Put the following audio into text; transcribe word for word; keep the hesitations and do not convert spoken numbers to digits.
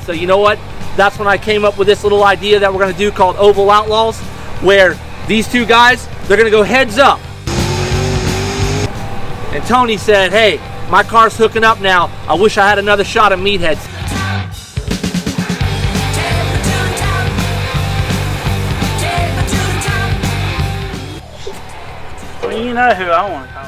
So you know what? That's when I came up with this little idea that we're going to do called Oval Outlaws, where these two guys, they're going to go heads up. And Tony said, hey, my car's hooking up now. I wish I had another shot of meatheads. Well, you know who I want to call.